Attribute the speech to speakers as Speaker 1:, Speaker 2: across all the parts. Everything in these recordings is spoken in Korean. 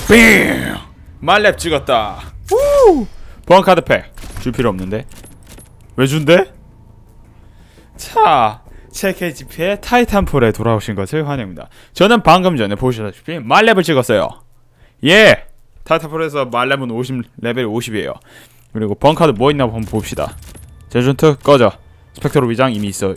Speaker 1: 빙! 말렙 찍었다. 우! 보안카드 팩 줄 필요 없는데 왜 준대? 자, 체크GP의 타이탄폴에 돌아오신 것을 환영합니다. 저는 방금 전에 보시다시피 말렙을 찍었어요. 예! 타이탄폴에서 말렙은 50, 레벨 50이에요. 그리고 번카드 뭐 있나 한번 봅시다. 제전투 꺼져. 스펙터로 위장 이미 있어.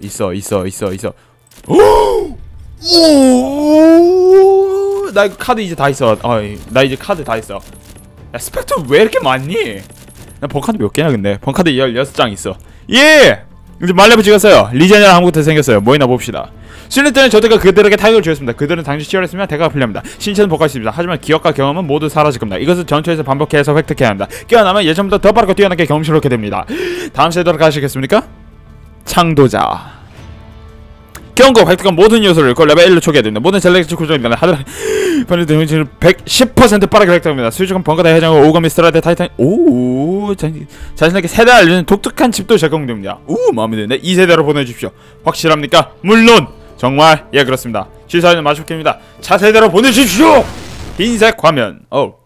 Speaker 1: 오! 나 이거 카드 이제 다 있어. 나 이제 카드 다 있어. 야, 스펙터 왜 이렇게 많니? 나 번카드 몇 개냐 근데? 번카드 16장 있어. 예! 이제 말렙을 찍었어요. 리젠이랑 아무것도 생겼어요. 뭐 있나 봅시다. 실력 때는 저들과 그들에게 타격을 주었습니다. 그들은 당시 치열했으면 대가가 풀립니다. 신체는 복할 수 있습니다. 하지만 기억과 경험은 모두 사라질 겁니다. 이것을 전투에서 반복해서 획득해야 합니다. 깨어나면 예전보다 더 빠르고 뛰어나게 경험치롭게 됩니다. 다음 세대로 가시겠습니까? 창도자. 경고 획득한 모든 요소를 그 레벨 1로 초기화 됩니다. 모든 젤렉트 구조입니다. 하드라 편의도 형질을 110% 빠르게 획득합니다. 수직한 번가다 해장과 오감 미스트라데 타이탄 오 자신에게 세대 알리는 독특한 칩도 제공됩니다. 오 마음에 드는데 2세대로 보내주십시오. 확실합니까? 물론 정말 예 그렇습니다. 시사는 마쇼케입니다. 차세대로 보내주십시오. 흰색 화면.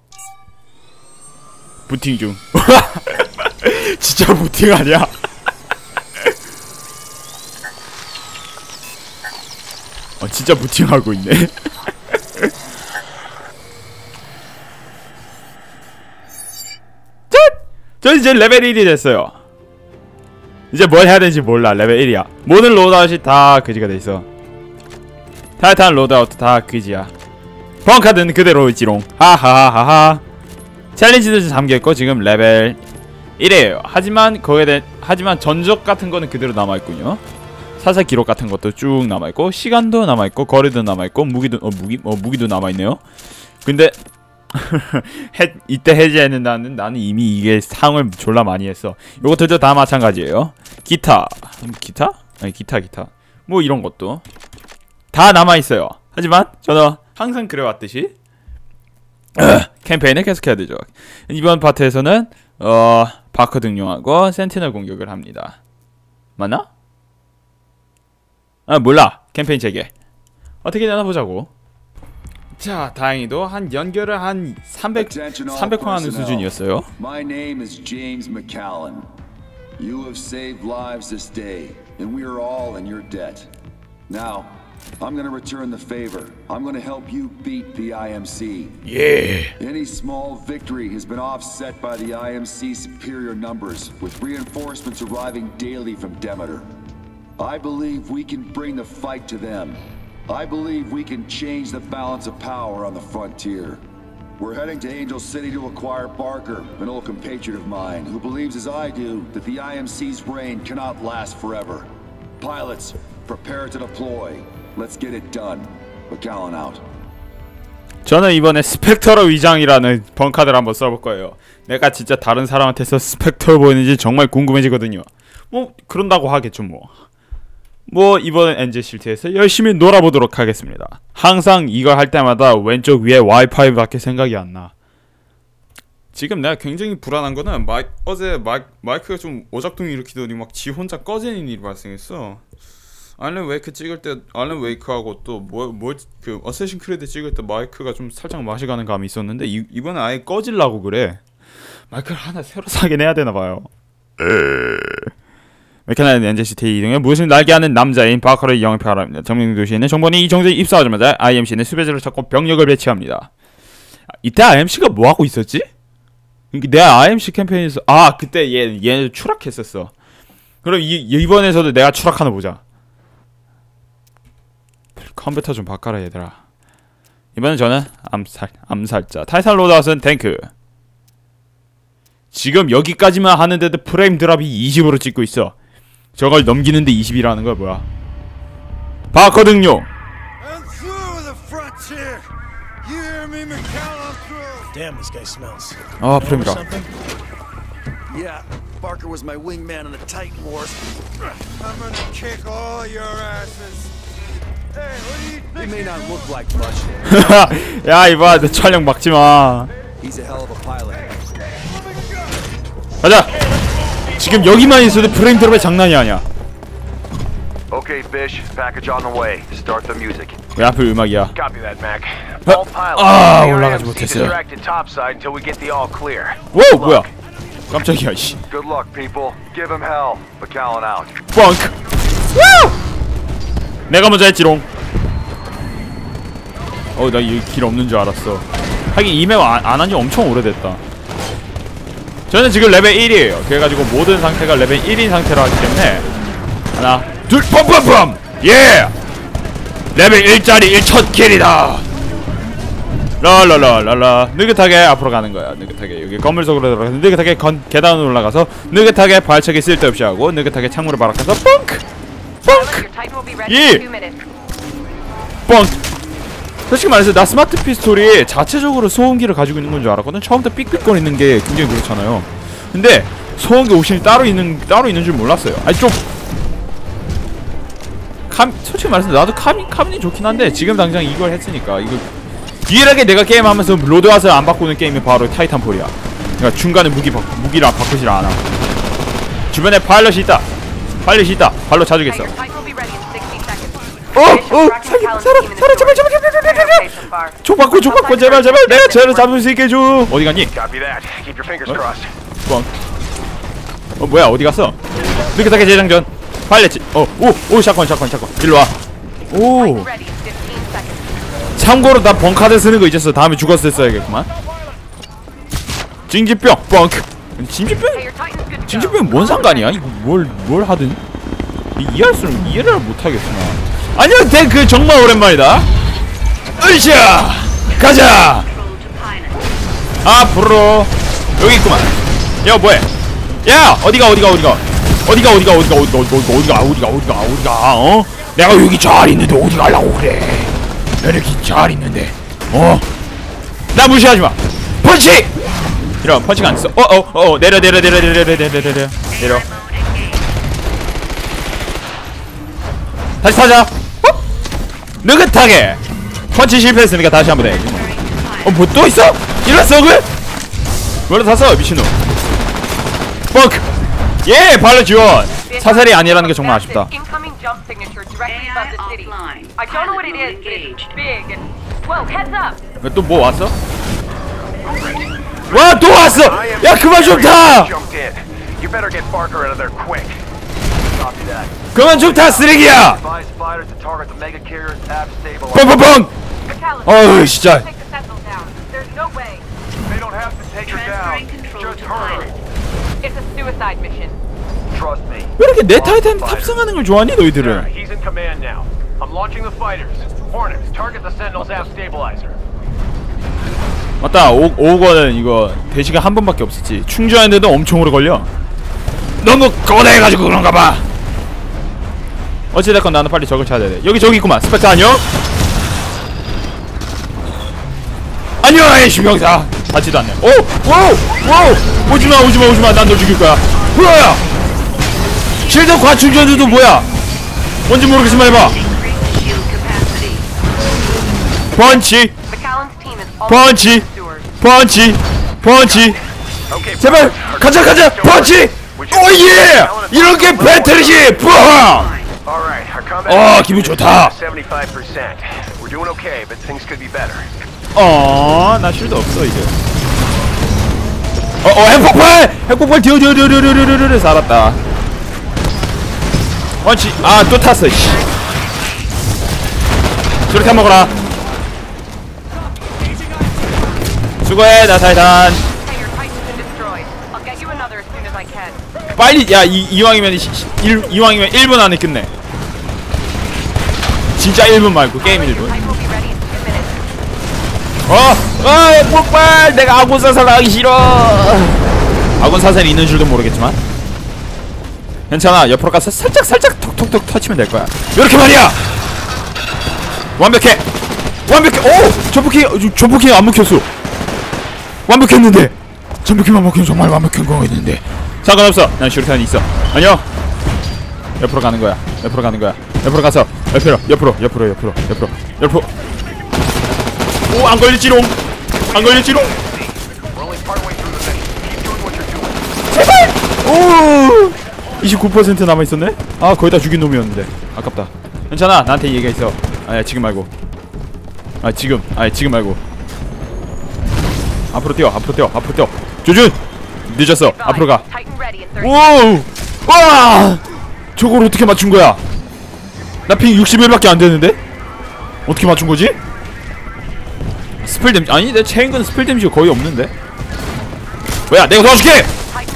Speaker 1: 부팅 중. 진짜 부팅 아니야? 진짜 부팅하고 있네. 저 이제 레벨 1이 됐어요. 이제 뭘 해야 되는지 몰라. 레벨 1이야. 모든 로드아웃이 다 그지가 돼있어. 타이탄 로드아웃 다 그지야. 번카드는 그대로지롱. 하하하하. 챌린지도 잠겨있고 지금 레벨 1이에요. 하지만 하지만 전적 같은 거는 그대로 남아있군요. 사살 기록 같은 것도 쭉 남아있고 시간도 남아있고 거리도 남아있고 무기도 무기도 남아있네요. 근데 이때 해제했는다는 나는 이미 이게 상을 졸라 많이 했어. 요것들도 다 마찬가지예요. 기타? 아니 기타 뭐 이런 것도 다 남아있어요. 하지만 저는 항상 그래왔듯이 캠페인을 계속해야 되죠. 이번 파트에서는 바커 등용하고 센티널 공격을 합니다. 맞나? 몰라. 캠페인 재개 어떻게 되나 보자고. 자, 다행히도 한 연결을 한 300화 하는 수준이었어요.
Speaker 2: My name is James McAllen. You have saved lives this day, and we are all in your debt. Now, I'm going to return the favor. I'm going to help you beat the IMC.
Speaker 1: Yeah.
Speaker 2: Any small victory has been offset by the IMC's superior numbers, with reinforcements arriving daily from Demeter. I believe we can bring the fight to them. I believe we can change the balance of power on the frontier. We're heading to Angel City to acquire Barker, an old compatriot of mine, who believes as I do that the IMC's reign cannot last forever. Pilots, prepare to deploy. Let's get it done. McAllen out.
Speaker 1: 저는 이번에 스펙터러 위장이라는 번카드를 한번 써볼 거예요. 내가 진짜 다른 사람한테서 스펙터로 보이는지 정말 궁금해지거든요. 뭐 그런다고 하겠죠 뭐 이번 엔젤 실트에서 열심히 놀아보도록 하겠습니다. 항상 이걸 할 때마다 왼쪽 위에 와이파이밖에 생각이 안 나. 지금 내가 굉장히 불안한 거는 어제 마이크가 좀 오작동 일으키더니 막 지 혼자 꺼지는 일이 발생했어. 알렌 웨이크 찍을 때 알렌 웨이크하고 또 그 어쌔신 크리드 찍을 때 마이크가 좀 살짝 맛이 가는 감이 있었는데 이번에 아예 꺼질라고 그래. 마이크를 하나 새로 사긴 해야 되나 봐요. 메카나이드 엔젤시티 이동에 무엇을 날게 하는 남자인 바커를 영입하라 합니다. 정명 도시에 있는 정본이 이 정도에 입사하자마자 IMC는 수배지를 찾고 병력을 배치합니다. 이때 IMC가 뭐하고 있었지? 내가 IMC 캠페인에서 그때 얘 추락했었어. 그럼 이번에서도 내가 추락하나 보자. 컴퓨터 좀 바꿔라 얘들아. 이번엔 저는 암살자 타이탄 로드아웃은 탱크. 지금 여기까지만 하는데도 프레임 드랍이 20으로 찍고 있어. 저걸 넘기는데 20이라는 거야 뭐야. 바커 등용. 프레임이다.
Speaker 3: Yeah, Barker was my wingman in the Titan Wars. I'm gonna kick all your asses. Hey, what do you think? He may not look like much.
Speaker 1: 야 이봐 내 촬영 막지 마.
Speaker 3: He's a hell of a pilot.
Speaker 1: 가자. 지금 여기만 있어도 프레임 드롭이 장난이 아니야.
Speaker 4: Okay, Fish. Package on the way. Start the music.
Speaker 1: 왜 하필 음악이야?
Speaker 4: Copy that, Mac.
Speaker 1: 어?
Speaker 4: All pilots
Speaker 1: 아,
Speaker 4: in the
Speaker 1: 올라가지
Speaker 4: RMC
Speaker 1: 못했어요.
Speaker 4: distracted topside until we get the all clear.
Speaker 1: 오, 뭐야? 깜짝이야, 씨.
Speaker 3: Good luck, people. Give him hell. McAllen out.
Speaker 1: 뻥크. 우! 내가 먼저 했지롱. 나 이 길 없는 줄 알았어. 하긴 이 맵 안 한 지 엄청 오래됐다. 저는 지금 레벨 1이에요. 그래가지고 모든 상태가 레벨 1인 상태로 하기 때문에 하나, 둘, 펌펌펌! 예! 레벨 1짜리 1첫 킬이다! 라라라라라. 느긋하게 앞으로 가는 거야. 느긋하게 여기 건물 속으로 들어가서 느긋하게 계단으로 올라가서 느긋하게 발차기 쓸데없이 하고 느긋하게 창문을 바라가서 뻥크! 뻥크! 예! 뻥크! 솔직히 말해서 나 스마트 피스톨이 자체적으로 소음기를 가지고 있는 건 줄 알았거든. 처음부터 삑삑거리는 게 굉장히 그렇잖아요. 근데 소음기 옵션이 따로 있는 줄 몰랐어요. 아니 좀 솔직히 말해서 나도 카민이 좋긴 한데 지금 당장 이걸 했으니까 이거 유일하게 내가 게임하면서 로드아웃을 안 바꾸는 게임이 바로 타이탄폴이야. 그러니까 중간에 무기를 바꾸질 않아. 주변에 파일럿이 있다. 발로 차주겠어. 살아 제발 총 바꿔 제발 내가 쟤를 잡을 수 있게 해줘. 어디 갔니?
Speaker 4: Copy that. Keep your fingers crossed.
Speaker 1: 뻥. 뭐야 어디 갔어? 느긋하게 재장전. 파일렛지. 오 샷건 일로 와. 오. 참고로 나 벙카드 쓰는 거 잊었어. 다음에 죽었을 때 써야겠구만. 징지병 뻥크. 징지병이 뭔 상관이야? 이거 뭘 하든 이해를 못하겠구나. 아니요, 그 정말 오랜만이다. 으쌰! 가자! 앞으로 여기 있구만. 야, 뭐해? 야, 어디가? 어? 내가 여기 잘 있는데 어디 가려고 그래? 나 여기 잘 있는데. 나 무시하지 마. 펀치! 이런 펀치가 안 있어. 내려. 다시 타자. 느긋하게. 펀치 실패했으니까 다시 한번 해. 뭐 또 있어? 일났어 그? 뭘로 탔어 미친놈. 뻥크. 예 발로 지원. 사살이 아니라는 게 정말 아쉽다. 또 뭐 왔어? 와 또 왔어. 야 그만 좀 타. 그만 좀 타 쓰레기야. 뻥뻥뻥. 어우 진짜. 왜 이렇게 내 타이탄 탑승하는 걸 좋아하니 너희들은? 맞다. 오거는 이거 대시가 한 번밖에 없었지. 충전하는데도 엄청 오래 걸려. 너무 거대해가지고 그런가봐. 어찌됐건 나는 빨리 적을 찾아야 돼. 저기 있구만. 스펙터 안녕? 안녕 이 신병사. 닿지도 않네. 오! 오지마. 난 널 죽일 거야. 뭐야? 실드 과충전도 뭐야? 뭔지 모르겠지만 해봐. 펀치. 제발 가자. 펀치. 오예! 이런 게 배틀이지. 뿌하! 기분 좋다. 나 쉴드 없어 이제. 핵폭발 디어 살았다. 펀치. 또 탔어. 씨. 수류탄 먹어라. 수고해 나 타이탄. 빨리 야 이왕이면 1분 안에 끝내. 진짜 1분 말고 게임 1분. 폭발. 내가 아군 사살 하기 싫어. 아군 사살이 있는 줄도 모르겠지만 괜찮아. 옆으로 가서 살짝 톡톡톡 터치면 될 거야. 이렇게 말이야. 완벽해. 오! 점프킹 안 먹혔어. 완벽했는데. 점프킹만 먹히면 정말 완벽한 거였는데. 상관없어. 난 슈리탄이 있어. 안녕. 옆으로 가는 거야. 옆으로 가서 옆으로. 오, 안 걸릴지롱. 제발. 오. 29% 남아 있었네. 거의 다 죽인 놈이었는데. 아깝다. 괜찮아. 나한테 얘기가 있어. 아니 지금 말고. 지금 말고. 앞으로 뛰어. 조준! 늦었어. 앞으로 가. 오! 와! 저걸 어떻게 맞춘 거야? 나 핑 61밖에 안 되는데? 어떻게 맞춘 거지? 스펠 데미지 아니 내 체인건 스펠 데미지가 거의 없는데? 뭐야 내가 도와줄게!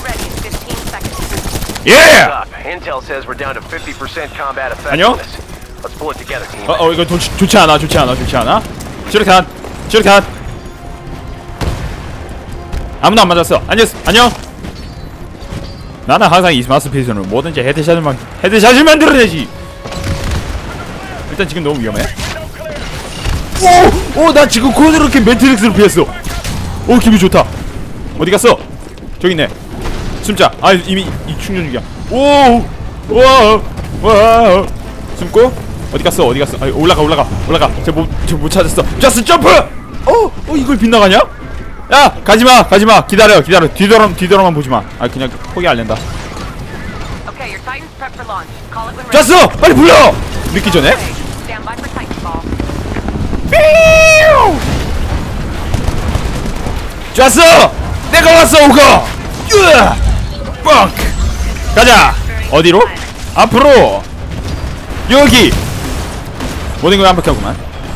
Speaker 1: 예!
Speaker 4: Intel says we're down to 50% combat
Speaker 1: 안녕?
Speaker 4: effectiveness. Let's pull it together, team.
Speaker 1: 이거 좋지 않아. 슈리칸. 아무도 안 맞았어. 안녕. 나는 항상 이 마스피스는 뭐든지 헤드샷을 만들어내지. 일단 지금 너무 위험해. 나 지금 코드로켓 매트릭스를 피했어. 기분 좋다. 어디 갔어? 저기 있네. 숨자. 이미 이 충전 중이야. 숨고 어디 갔어? 올라가. 저 못 찾았어. 저스 점프. 이걸 빗나가냐? 야 가지마. 기다려. 뒤돌아만 보지마. 그냥 포기할랜다. 저스 빨리 불러. 늦기 전에. 저스 내가 왔어 오거. 뻥. 가자. 어디로? 앞으로. 여기. 모든 걸 완벽하구만.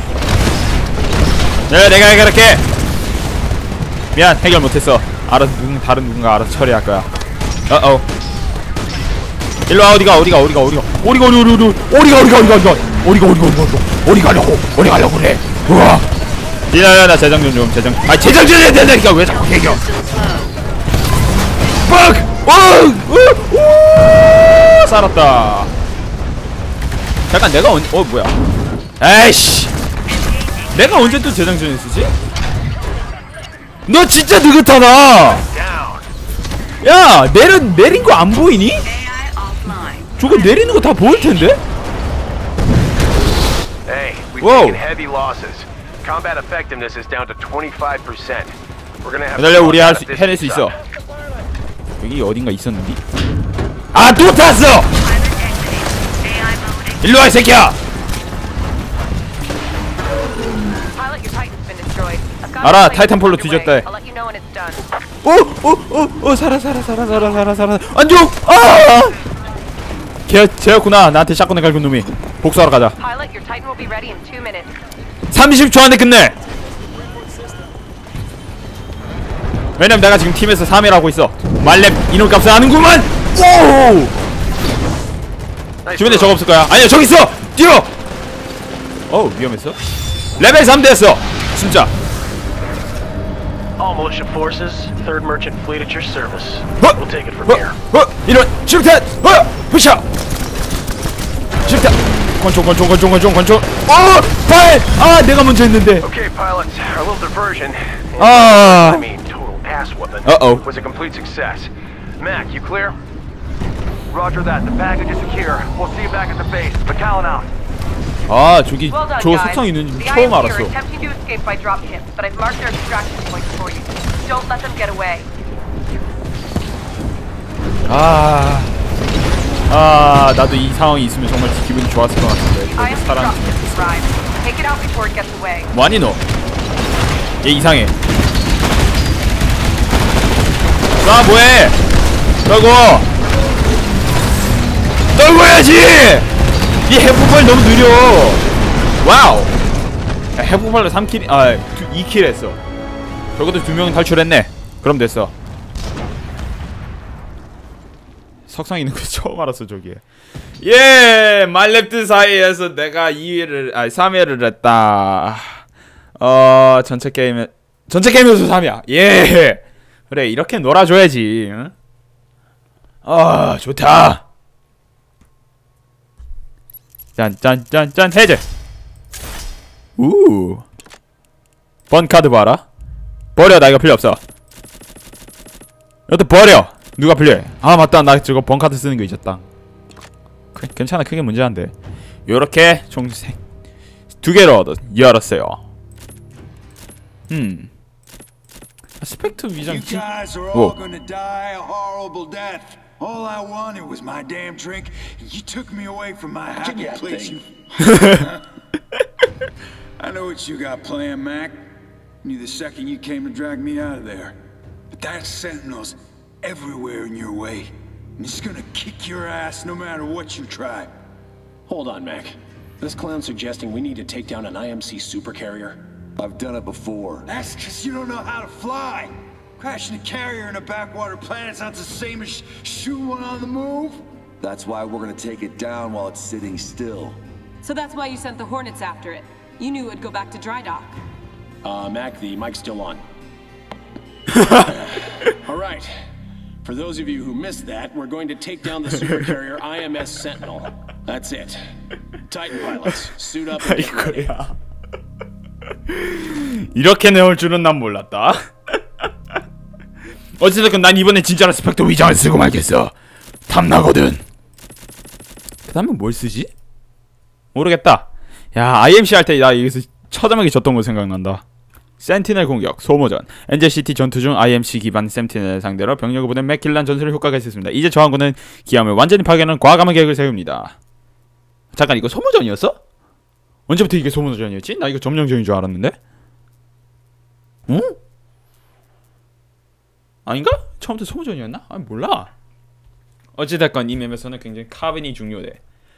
Speaker 1: 내가 해결할게. 미안 해결 못했어. 다른 누군가 알아서 처리할 거야. 일로와. 어디가 가려고 그래. 우와. 나 재장 좀. 재장전이니까 왜 자꾸 개겨. 빡! 살았다. 잠깐 내가 뭐야? 에이씨. 내가 언제 또 재장전을 쓰지? 너 진짜 느긋하다. 야 내린 거 안 보이니? 저거 내리는 거 다 보일 텐데?
Speaker 4: Hey, we've taken heavy losses. Combat effectiveness is down to 25%. We're gonna have
Speaker 1: 기다려 우리 해낼 수 있어. 여기 어딘가 있었는데? 또 탔어! 일로와 이 새끼야! 알아 타이탄폴로 뒤졌다 해. 살아 안녕! 쟤였구나. 나한테 샷건을 갈군 놈이. 복수하러 가자. 30초 안에 끝내. 왜냐면 내가 지금 팀에서 3위를 하고 있어. 말렙 인원값을 아는구만. 주변에 저거 없을 거야. 아니야 저기 있어. 뛰어. 위험했어. 레벨 3 됐어. 진짜.
Speaker 4: All militia forces, 3rd Merchant Fleet at your service. We'll take it from here.
Speaker 1: 이런 슈탄. 푸셔. 슈탄. 권총. 발. 내가 먼저 했는데.
Speaker 4: Okay, pilots, our little diversion. I mean, total ass whooping. Was a complete success. Mac, you clear? Roger that. The package is secure. We'll see you back at the base. McAllen out.
Speaker 1: 저기 저 석상 있는 줄 처음 알았어. 나도 이 상황이 있으면 정말 기분이 좋았을 것 같은데. 사람 뭐하니 너? 얘 이상해. 뭐해? 떨궈야지! 이 핵폭발 너무 느려. 와우. 핵폭발로 3킬 2킬 했어. 적어도 2명은 탈출했네. 그럼 됐어. 석상 있는 거 처음 알았어 저기에. 말렙들 사이에서 내가 3회를 했다. 전체 게임에서 3이야. 그래 이렇게 놀아줘야지. 응? 좋다. 짠 해제. 번카드 봐라. 버려. 나 이거 필요 없어. 이것도 버려. 누가 필요해? 맞다. 나 저거 번카드 쓰는 거 잊었다. 괜찮아. 크게 문제 안 돼. 요렇게 총 2개로 열었어요. 스펙터 위장.
Speaker 5: You guys are all gonna die a horrible death. All I wanted was my damn drink, and you took me away from my happy place. what you got planned, Mac. Knew the second you came to drag me out of there. But that Sentinel's everywhere in your way. And he's gonna kick your ass no matter what you try.
Speaker 6: Hold on, Mac. This clown's suggesting we need to take down an IMC supercarrier.
Speaker 2: I've done it before.
Speaker 5: That's because you don't know how to fly. Crashing a carrier in a backwater planet's not the same as shooting one on the move.
Speaker 2: That's why we're gonna take it down while it's sitting still.
Speaker 7: So that's why you sent the Hornets after it. You knew it would go back to dry dock.
Speaker 6: Mac, the mic's still on. All right. For those of you who missed that, we're going to take down the supercarrier IMS Sentinel. That's it. Titan pilots, suit up and get ready.
Speaker 1: 아이고야. 이렇게 내올 줄은 난 몰랐다. 어쨌든 난 이번에 진짜로 스펙터 위장을 쓰고 말겠어. 탐나거든. 그 다음에 뭘 쓰지? 모르겠다. 야, IMC 할 때 나 여기서 처참하게 졌던 거 생각난다. 센티넬 공격, 소모전, 엔젤시티 전투 중 IMC 기반 센티넬 상대로 병력을 보낸 맥킬란 전술의 효과가 있었습니다. 이제 저항군은 기함을 완전히 파괴하는 과감한 계획을 세웁니다. 잠깐, 이거 소모전이었어? 언제부터 이게 소모전이었지? 나 이거 점령전인 줄 알았는데? 응? 아닌가? 처음부터 소모전이었나? 아, 몰라. 어찌됐건 이 맵에서는 굉장히 카빈이 중요해.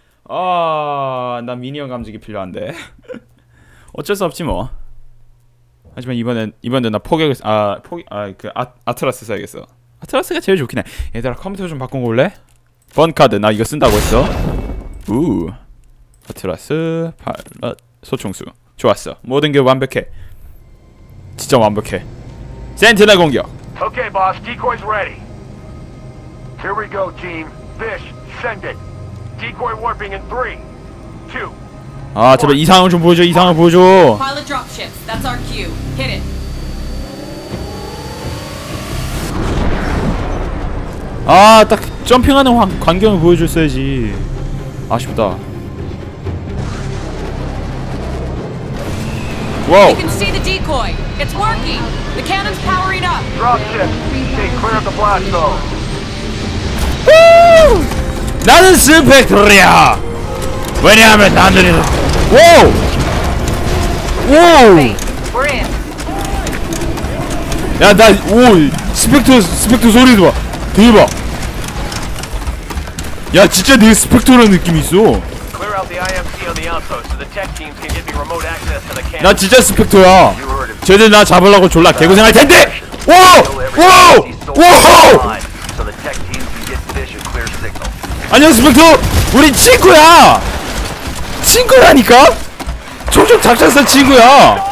Speaker 1: 난 미니언 감지기 필요한데. 어쩔 수 없지 뭐. 하지만 이번엔 나 포격을 아트라스 써야겠어. 아트라스가 제일 좋긴 해. 얘들아, 컴퓨터 좀 바꾼 거 볼래? 번카드 나 이거 쓴다고 했어. 아트라스 파일럿 소총수 좋았어. 모든 게 완벽해. 진짜 완벽해. 센티넬 공격.
Speaker 4: Okay, boss. Decoy's ready. Here we go, team. Fish, send it. Decoy warping in 3, 2.
Speaker 1: 아, 제발 이상을 좀 보여줘. 이상을 보여줘.
Speaker 7: Pilot dropships. That's our cue. Hit it.
Speaker 1: 아, 딱 점핑하는 광경을 보여줬어야지. 아쉽다. 와우.
Speaker 7: You can see the decoy. It's working. The cannon's powering up.
Speaker 4: Dropship. Stay clear of the blast zone.
Speaker 1: 나는 스펙트리야. 왜냐하면 나는 오!
Speaker 7: We're in.
Speaker 1: 야, 스펙터 소리 봐. 대박. 야, 진짜 내 스펙터라는 느낌이 있어.
Speaker 4: Clear out the IMC on the outpost so the tech teams can give me remote access to the cannon.
Speaker 1: 나 진짜 스펙터야. 쟤들 나 잡으려고 졸라 개고생할 텐데. 오!
Speaker 4: So the tech teams can get fish a clear signal.
Speaker 1: 안녕 스펙터. 우리 친구야. 친구라니까? 총총 작전사 친구야.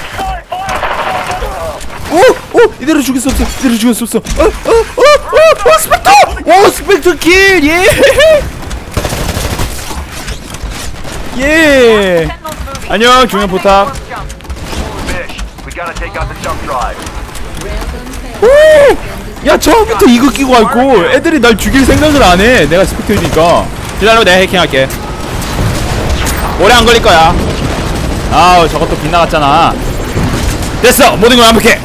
Speaker 1: 이대로 죽일 수 없어. 이대로 죽일 수 없어. 스펙터! 스펙터 킬! 예! 예! 안녕, 중요한 포탑.
Speaker 4: Fish, we gotta take out the jump drive.
Speaker 1: 야, 처음부터 이거 끼고 갈고 애들이 날 죽일 생각을 안 해. 내가 스펙터니까. 기다려, 내가 해킹할게. 오래 안 걸릴 거야. 아우, 저것도 빗나갔잖아. 됐어! 모든 걸 완벽해!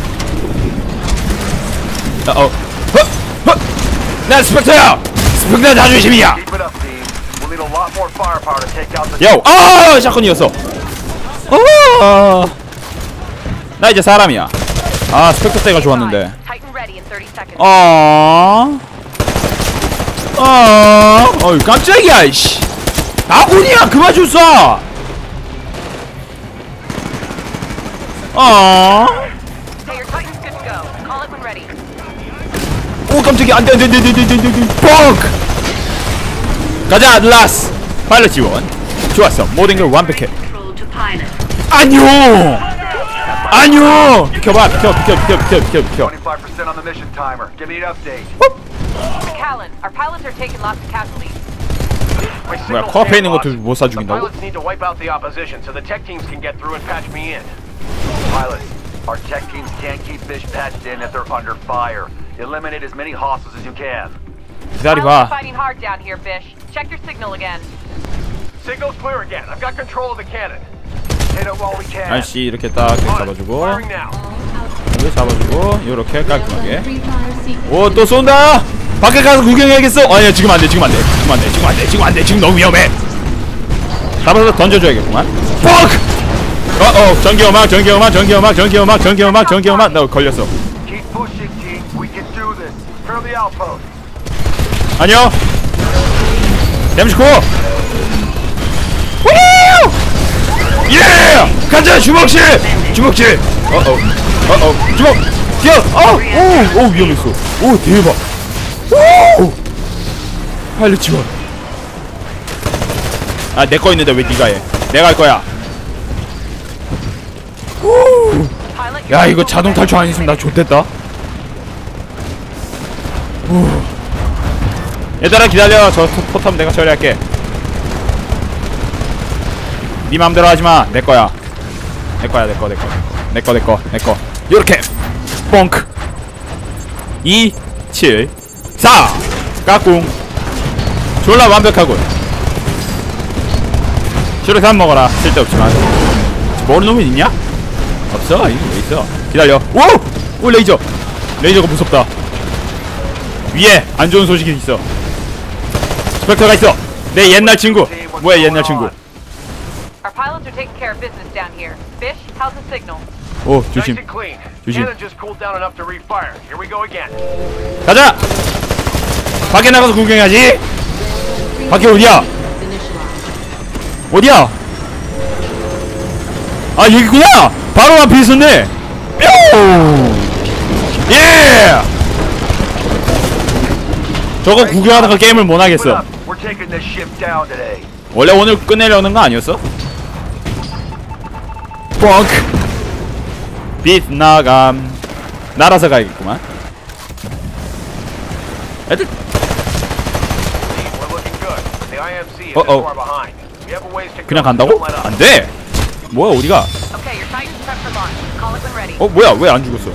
Speaker 1: 난 스펙터야! 스펙터 자존심이야!
Speaker 4: Keep it up, team. We'll need a lot more firepower to take out the.
Speaker 1: 요! 샷건이었어! 나 이제 사람이야. 스펙터 때가 좋았는데.
Speaker 7: Titan ready in 30 seconds.
Speaker 1: 어이, 깜짝이야, 이씨! 아군이야! 그만 좀 쏴!
Speaker 7: Hey, your Titan's good to go. Call it when ready.
Speaker 1: 오, 깜짝이야. 안 돼. 뻥! 가자, 라스! 파일럿 지원. 좋았어. 모든 걸 완벽해. 안녕! 비켜.
Speaker 4: 25% on the mission timer. Give me an update.
Speaker 7: Callan, our pilots are taking lots of casualties.
Speaker 1: 뭐야, 코앞에 있는 것도 못 쏴
Speaker 4: The
Speaker 1: 죽인다고?
Speaker 4: pilots need to wipe out the opposition so the tech teams can get through and patch me in. Pilot, our tech teams can't keep fish patched in if they're under fire. Eliminate as many hostiles as you can.
Speaker 7: Pilots
Speaker 1: 기다려봐.
Speaker 7: fighting hard down here, Fish. Check your signal again.
Speaker 4: Signal's clear again. I've got control of the cannon. Hit it while we can.
Speaker 1: 아저씨 이렇게 딱 잡아주고,
Speaker 4: Firing now.
Speaker 1: 여기 잡아주고, 요렇게 깔끔하게. 오, 또 쏜다! 밖에 가서 구경해야겠어! 아니야, 지금 안 돼. 지금 너무 위험해! 잡아서 던져줘야겠구만. 뻑! 전기음악 나 걸렸어. 안녕. 댐시코. 예! 가자 주먹질. 주먹. 뛰어. 오 위험했어. 오 대박. 오. 파일럿 지원. 아 내 거 있는데 왜 네가 해? 내가 할 거야. 오. 야 이거 자동 탈출 안 있으면 나 좆됐다. 오. 얘들아 기다려. 저 포탑 내가 처리할게. 네 맘대로 하지마. 내 거야. 내 거야. 요렇게 뻥크 2 7 4 까꿍. 졸라 완벽하군. 슈르탄 먹어라. 쓸데없지만. 모르는 놈이 있냐? 없어. 이거 왜 있어? 기다려. 오 레이저. 레이저가 무섭다. 위에 안 좋은 소식이 있어. 스펙터가 있어. 내 옛날 친구. 뭐야 옛날 친구.
Speaker 8: Our pilots are taking care of business down here. Fish, how's the signal?
Speaker 1: 오 조심. 조심. 가자. 밖에 나가서 구경해야지. 밖에 어디야? 어디야? 아 여기구나. 바로 앞에 있었네. 뿅. 예. 저거 구경하다가 게임을 못 하겠어. 원래 오늘 끝내려는 거 아니었어? 뻥크. 빛나감. 날아서 가야겠구만. 애들. 그냥 간다고? 안 돼. 뭐야 어디가? 뭐야 왜 안 죽었어?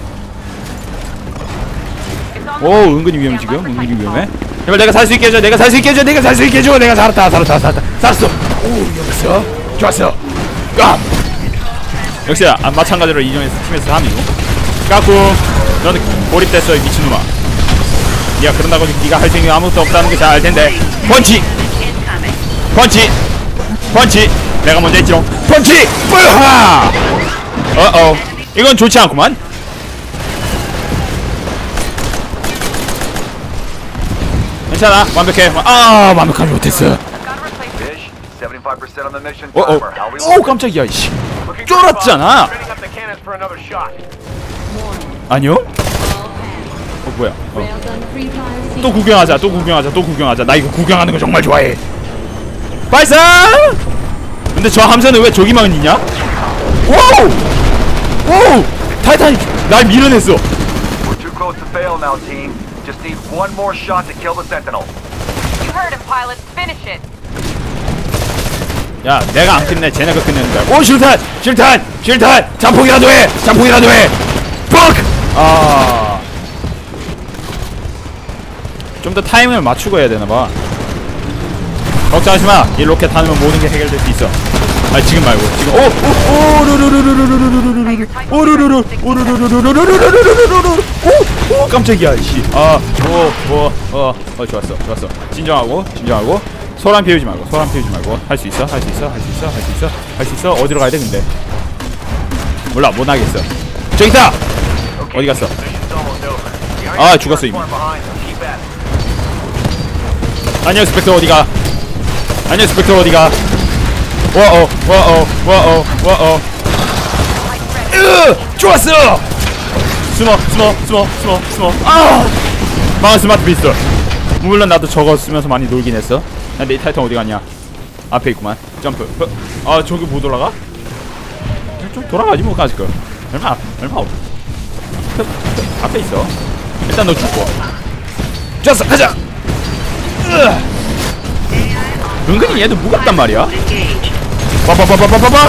Speaker 1: 은근히 위험해 지금. 은근히 위험해. 제발 내가 살 수 있게 해줘. 내가 살 수 있게 해줘. 내가 살았어. 오 여기서 좋았어. 역시 마찬가지로 이전에서 팀에서 함이고. 까꿍. 너는 고립됐어 이 미친놈아. 야 그런다고 네가 할 수 있는 게 아무것도 없다는 게 잘 알텐데. 펀치. 내가 먼저 했지롱. 펀치. 뿌하. 이건 좋지 않구만. 괜찮아. 완벽해. 완벽하지 못했어. 깜짝이야. 이씨. 쫄았잖아. 아니요? 뭐야? 또 구경하자. 나 이거 구경하는 거 정말 좋아해. 발사! 근데 저 함선은 왜 저기만 있냐? 오! 타이탄이 날 밀어냈어. 야, 내가 안 끝내. 쟤네가 끝내는 거야. 오, 실탄! 잠폭이라도 해. 뻑! 좀 더 타이밍을 맞추고 해야 되나 봐. 걱정하지 마. 이 로켓 타면 모든 게 해결될 수 있어. 지금 말고. 지금. 오, 깜짝이야. 씨. 좋았어. 진정하고. 소란 피우지 말고. 할 수 있어. 어디로 가야 돼 근데? 몰라. 못 하겠어. 저기 있다. 어디 갔어? 죽었어 이미. 안녕 스펙터 어디가? 좋았어. 숨어. 망한 스마트 피스톨. 물론 나도 저거 쓰면서 많이 놀긴 했어. 근데 이 타이탄 어디 갔냐? 앞에 있구만. 점프. 저기 못 올라가? 좀 돌아가지 뭐 가질 거. 얼마 앞에 있어. 일단 너 죽고. 좋았어. 가자. 은근히 얘도 무겁단 말이야. 빠빠빠빠빠빠.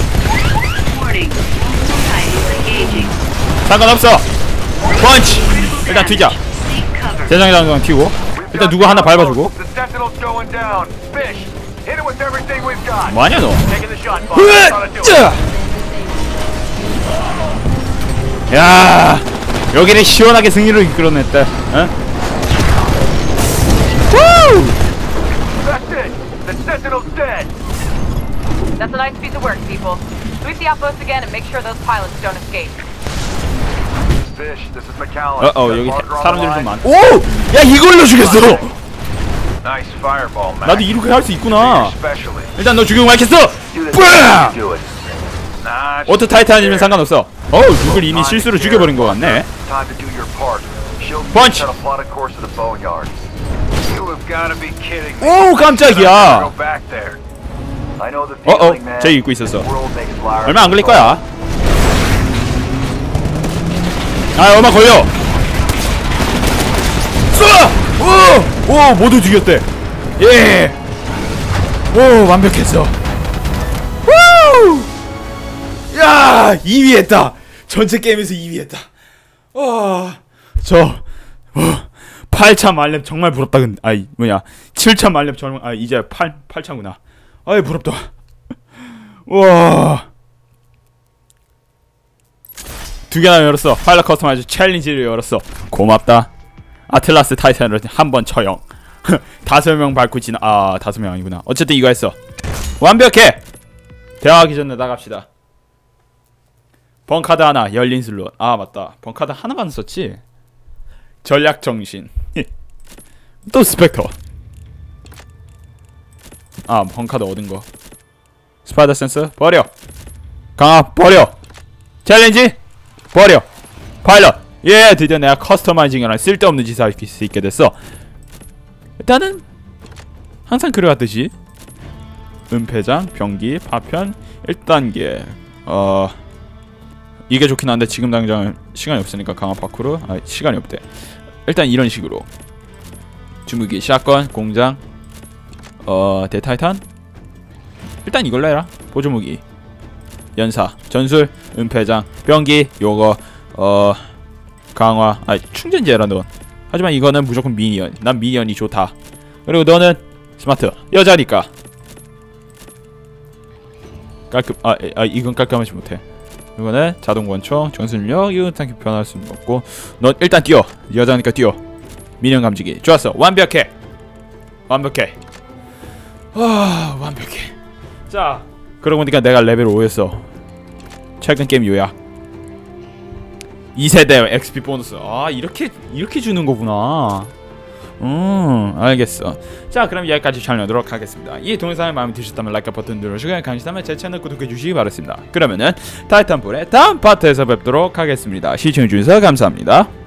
Speaker 1: 상관없어. 펀치. 일단 튀자. 대장장 튀고. 일단 누구 하나 밟아주고. 뭐하냐 너? 야, 여기는 시원하게 승리를 이끌어냈다. 어?
Speaker 8: That's a nice piece of work, people. Sweep the outpost again and make sure those pilots don't escape.
Speaker 4: Fish, this is McAllen.
Speaker 1: 여기 사람들이 좀 많. 오! 야 이걸로 죽였어.
Speaker 4: Nice fireball, Mac.
Speaker 1: 나도 이렇게 할 수 있구나.
Speaker 4: Especially.
Speaker 1: 일단 너 죽이고 말겠어. 뿌야! 오토 타이탄이면 상관없어. 누굴 이미 실수로 죽여버린 것 같네. 펀치! 오 깜짝이야. 쟤 입고 있었어. 얼마 안 걸릴 거야. 얼마 걸려. 쏘아! 오 모두 죽였대. 예. 오 완벽했어. 후! 야 2위 했다. 전체 게임에서 2위 했다. 저 8차 만렙 정말 부럽다. 근데 7차 만렙 정말 이제 8차구나. 부럽다. 와. 2개나 열었어. 파일럿 커스터마이즈 챌린지를 열었어. 고맙다. 아틀라스 타이탄을 한번 처형. 5명 밟고 지나 5명 아니구나. 어쨌든 이거 했어. 완벽해. 대화하기 전에 나갑시다. 벙카드 하나, 열린 슬롯. 맞다. 벙카드 하나만 썼지. 전략 정신. 또 스펙터. 벙카드 얻은 거. 스파이더 센스 버려. 강화 버려. 챌린지 버려. 파일럿. 드디어 내가 커스터마이징이랑 쓸데없는 짓을 할 수 있게 됐어. 일단은 항상 그래왔듯이 은폐장, 병기, 파편 1단계. 이게 좋긴 한데 지금 당장 시간이 없으니까 강화 파쿠르 시간이 없대. 일단 이런 식으로 주무기, 샷건, 공장, 대타이탄. 일단 이걸로 해라. 보조무기, 연사, 전술, 은폐장, 병기, 요거 강화, 충전재라 넌. 하지만 이거는 무조건 미니언. 난 미니언이 좋다. 그리고 너는 스마트 여자니까 깔끔. 이건 깔끔하지 못해. 이거는 자동 권총, 전술력, 이건 tank 변할 수는 없고. 넌 일단 뛰어. 여자니까 뛰어. 미니언 감지기. 좋았어. 완벽해. 완벽해. 완벽해. 자, 그러고 보니까 내가 레벨 5였어. 최근 게임 요약. 2세대 XP 보너스. 이렇게 주는 거구나. 알겠어. 자, 그럼 여기까지 촬영하도록 하겠습니다. 이 동영상이 마음에 드셨다면 라이크 버튼 누르시고 관심있다면 제 채널 구독해 주시기 바랍니다. 그러면은 타이탄폴의 다음 파트에서 뵙도록 하겠습니다. 시청해주셔서 감사합니다.